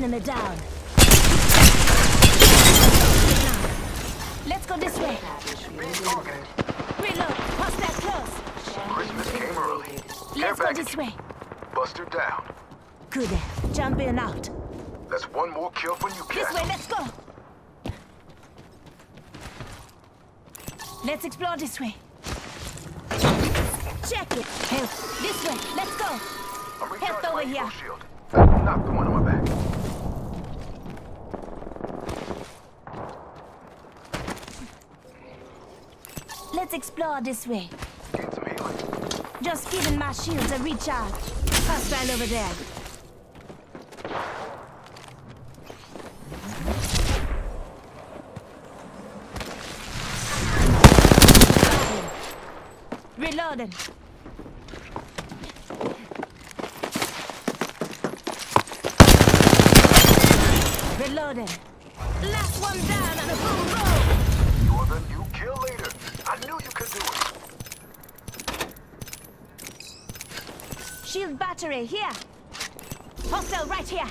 Enemy down. Let's go this way. Being targeted. Reload. Hostile close. Christmas came early. Let's go this way. Buster down. Good. Jump in out. That's one more kill for you, This Cat. way, let's go. Let's explore this way. Check it. Help. This way, let's go. I'm Health recharging over my here. eco shield. Knock the one on my back. Let's explore this way. Get some healing. Just giving my shields a recharge. Hostile over there. Reloading. Reloading. Last one down on a boom roll. You're the new kill leader. I knew you could do it. Shield battery here. Hostile right here.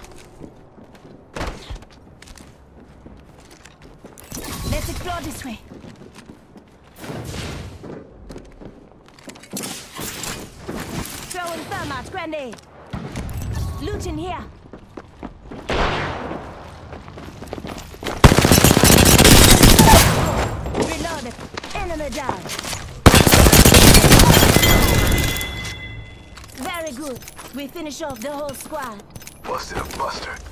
Let's explore this way. Throwing thermite grenade. Loot in here. Reloaded. Enemy down. Very good. We finish off the whole squad. Busted a buster.